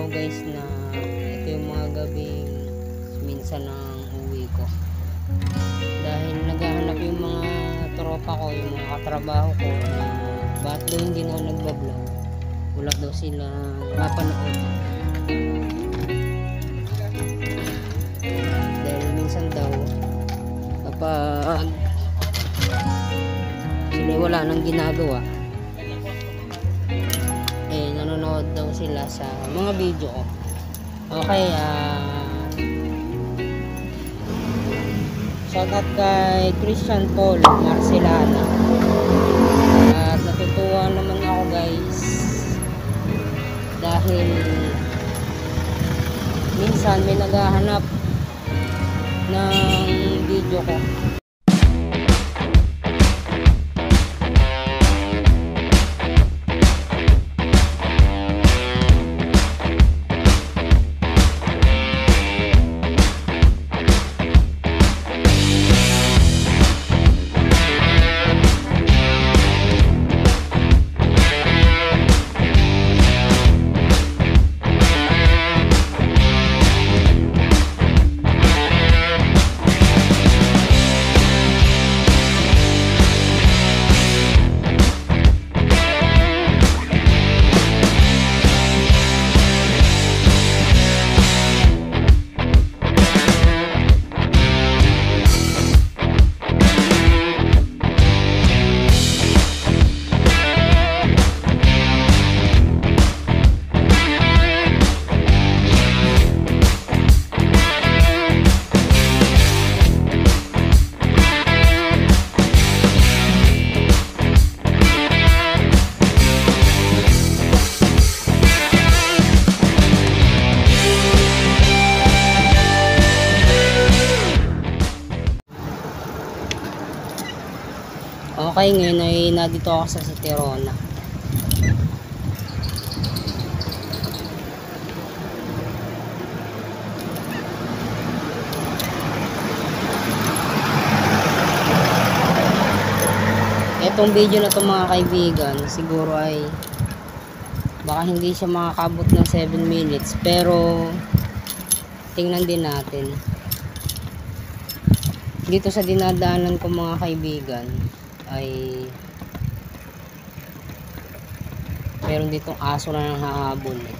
ko guys na ito yung mga gabing minsan ng uwi ko, dahil naghahanap yung mga tropa ko, yung mga katrabaho ko na ba't daw hindi na nagbablog, wala daw sila mapanood. Dahil minsan daw kapag sila wala nang ginagawa, nanonood daw sila sa mga video ko. Okay, shoutout kay Christian Paul Marcelana. At natutuwa naman ako guys dahil minsan may naghahanap ng video ko. Okay, ngayon ay nandito ako sa Tirona. Itong video na to mga kaibigan, siguro ay baka hindi siya makakabot ng 7 minutes, pero tingnan din natin. Dito sa dinadaanan ko mga kaibigan ay meron ditong aso na nanghahabol eh.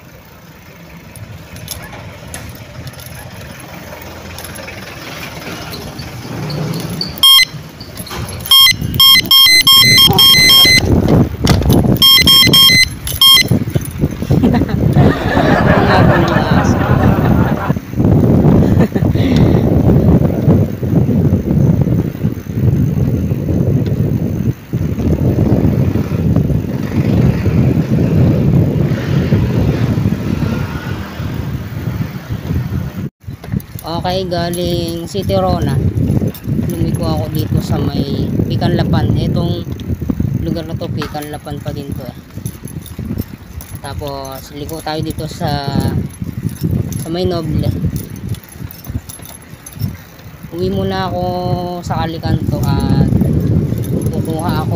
Nanghahabol yung aso. Okay, galing Tirona, lumiko ako dito sa may Picanlapan. Itong lugar na to, Picanlapan pa din to eh. Tapos liko tayo dito sa may Noble. Uwi muna ako sa Kalikanto at kukuha ako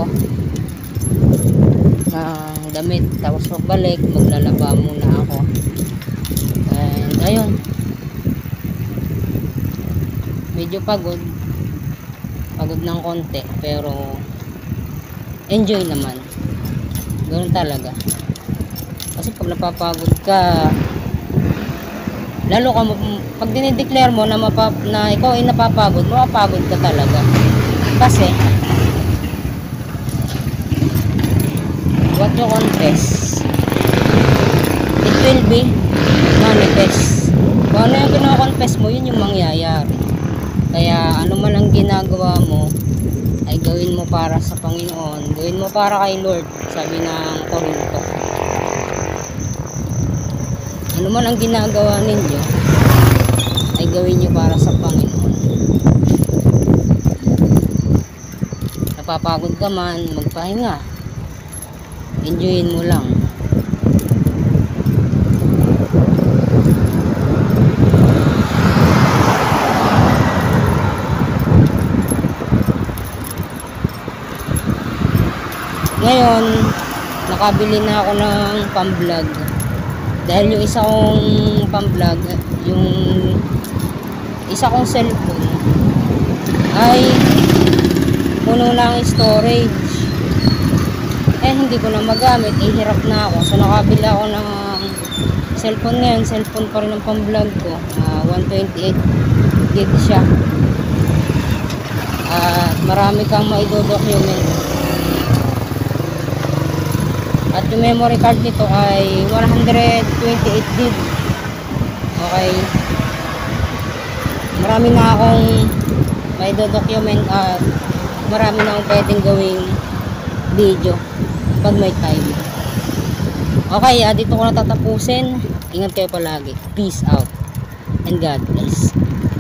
ng damit, tapos pagbalik maglalaba muna ako. And ayun, medyo pagod ng konti, pero enjoy naman. Ganoon talaga, kasi pag napapagod ka, lalo ka pag dinideclare mo na ikaw ay napapagod, mapapagod ka talaga. Kasi what you confess, it will be manifest. Kung ano yung kino-confess mo, yun yung mangyayari. Kaya ano man ang ginagawa mo ay gawin mo para sa Panginoon, gawin mo para kay Lord, sabi ng Korinto. Ano man ang ginagawa ninyo ay gawin nyo para sa Panginoon. Napapagod ka man, magpahinga, enjoyin mo lang. Ngayon, nakabili na ako ng pamblog. Dahil yung isa kong pang-vlog, yung isa kong cellphone ay puno na ang storage. Eh hindi ko na magamit, hirap na ako. So nakabila ako ng cellphone ngayon, cellphone pa rin ang pang-vlog ko. 128 gig siya. At marami kang maido-document. At yung memory card nito ay 128 gig. Okay. Marami na akong maido-document at marami na akong pwedeng gawing video pag may time. Okay, dito ko na tatapusin. Ingat kayo palagi. Peace out. And God bless.